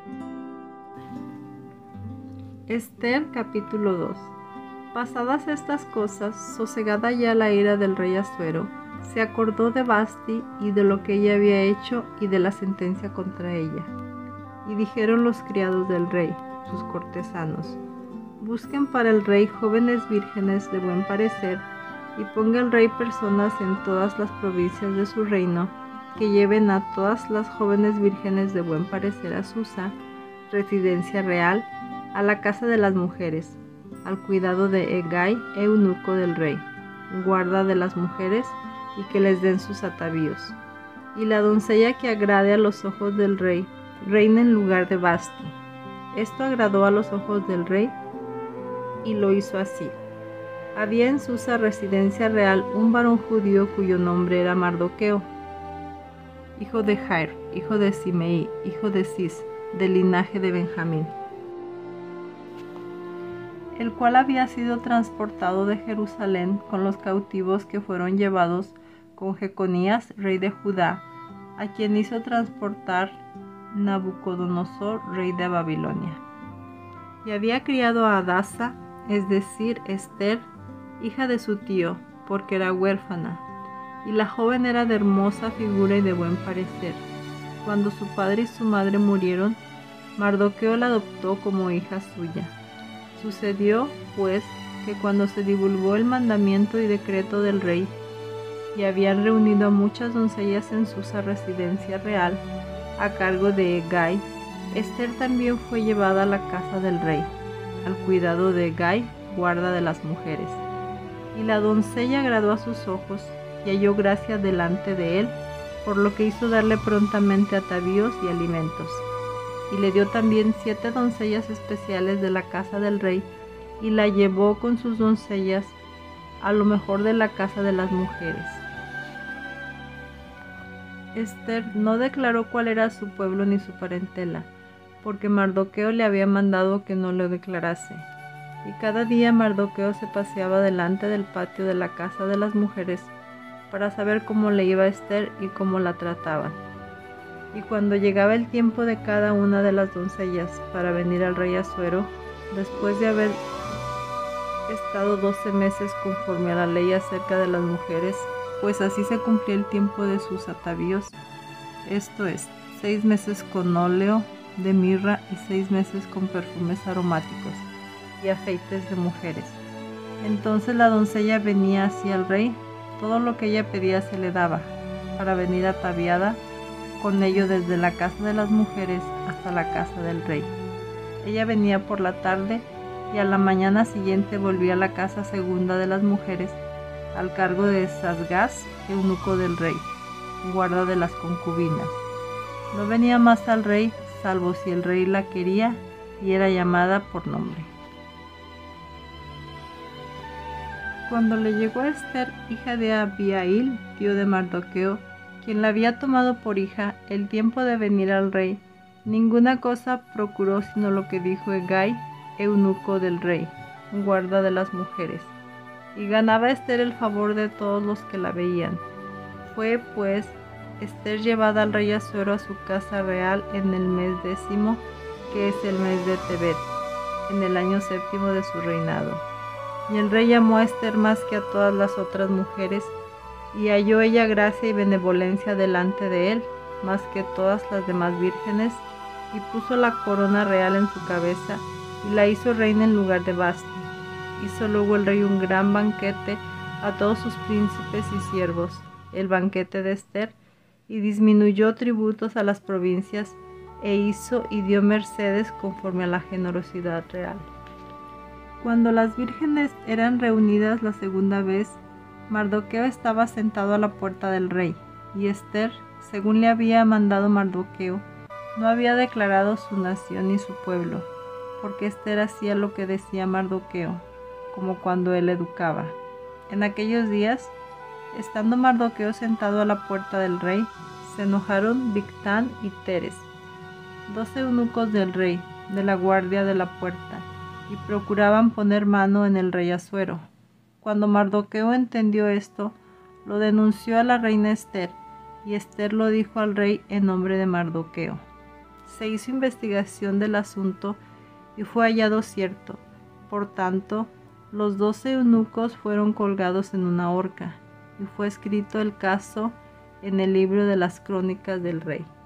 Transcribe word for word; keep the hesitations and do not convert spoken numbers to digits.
Ester capítulo dos. Pasadas estas cosas, sosegada ya la ira del rey Asuero, se acordó de Vasti y de lo que ella había hecho y de la sentencia contra ella. Y dijeron los criados del rey, sus cortesanos: busquen para el rey jóvenes vírgenes de buen parecer, y ponga el rey personas en todas las provincias de su reino, que lleven a todas las jóvenes vírgenes de buen parecer a Susa, residencia real, a la casa de las mujeres, al cuidado de Hegai, eunuco del rey, guarda de las mujeres, y que les den sus atavíos. Y la doncella que agrade a los ojos del rey, reina en lugar de Vasti. Esto agradó a los ojos del rey, y lo hizo así. Había en Susa residencia real un varón judío cuyo nombre era Mardoqueo, hijo de Jair, hijo de Simei, hijo de Cis, del linaje de Benjamín, el cual había sido transportado de Jerusalén con los cautivos que fueron llevados con Jeconías, rey de Judá, a quien hizo transportar Nabucodonosor, rey de Babilonia. Y había criado a Hadasa, es decir, Ester, hija de su tío, porque era huérfana, y la joven era de hermosa figura y de buen parecer. Cuando su padre y su madre murieron, Mardoqueo la adoptó como hija suya. Sucedió, pues, que cuando se divulgó el mandamiento y decreto del rey, y habían reunido a muchas doncellas en Susa residencia real, a cargo de Hegai, Ester también fue llevada a la casa del rey, al cuidado de Hegai, guarda de las mujeres. Y la doncella agradó a sus ojos, y halló gracia delante de él, por lo que hizo darle prontamente atavíos y alimentos. Y le dio también siete doncellas especiales de la casa del rey, y la llevó con sus doncellas a lo mejor de la casa de las mujeres. Ester no declaró cuál era su pueblo ni su parentela, porque Mardoqueo le había mandado que no lo declarase. Y cada día Mardoqueo se paseaba delante del patio de la casa de las mujeres para saber cómo le iba a Ester y cómo la trataban. Y cuando llegaba el tiempo de cada una de las doncellas para venir al rey Asuero, después de haber estado doce meses conforme a la ley acerca de las mujeres, pues así se cumplía el tiempo de sus atavíos, esto es, seis meses con óleo de mirra y seis meses con perfumes aromáticos y aceites de mujeres. Entonces la doncella venía hacia el rey, todo lo que ella pedía se le daba, para venir ataviada con ello desde la casa de las mujeres hasta la casa del rey. Ella venía por la tarde y a la mañana siguiente volvía a la casa segunda de las mujeres, al cargo de Sasgaz, eunuco del rey, guarda de las concubinas. No venía más al rey, salvo si el rey la quería y era llamada por nombre. Cuando le llegó a Ester, hija de Abihail, tío de Mardoqueo, quien la había tomado por hija, el tiempo de venir al rey, ninguna cosa procuró sino lo que dijo Hegai, eunuco del rey, guarda de las mujeres, y ganaba Ester el favor de todos los que la veían. Fue, pues, Ester llevada al rey Asuero a su casa real en el mes décimo, que es el mes de Tebet, en el año séptimo de su reinado. Y el rey amó a Ester más que a todas las otras mujeres, y halló ella gracia y benevolencia delante de él, más que todas las demás vírgenes, y puso la corona real en su cabeza, y la hizo reina en lugar de Vasti. Hizo luego el rey un gran banquete a todos sus príncipes y siervos, el banquete de Ester, y disminuyó tributos a las provincias, e hizo y dio mercedes conforme a la generosidad real. Cuando las vírgenes eran reunidas la segunda vez, Mardoqueo estaba sentado a la puerta del rey, y Ester, según le había mandado Mardoqueo, no había declarado su nación ni su pueblo, porque Ester hacía lo que decía Mardoqueo, como cuando él educaba. En aquellos días, estando Mardoqueo sentado a la puerta del rey, se enojaron Bigtán y Teres, dos eunucos del rey, de la guardia de la puerta, y procuraban poner mano en el rey Asuero. Cuando Mardoqueo entendió esto, lo denunció a la reina Ester, y Ester lo dijo al rey en nombre de Mardoqueo. se hizo investigación del asunto y fue hallado cierto. Por tanto, los doce eunucos fueron colgados en una horca, y fue escrito el caso en el libro de las crónicas del rey.